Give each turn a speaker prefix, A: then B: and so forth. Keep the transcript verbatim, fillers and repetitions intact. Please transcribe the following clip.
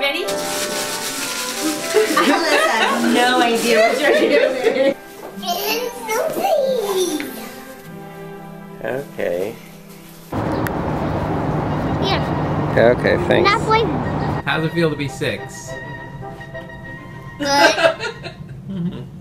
A: ready? Alice has no idea what you're doing.
B: Okay.
C: Yeah.
B: Okay, thanks.
C: That's like
D: How's it feel to be six?
C: good.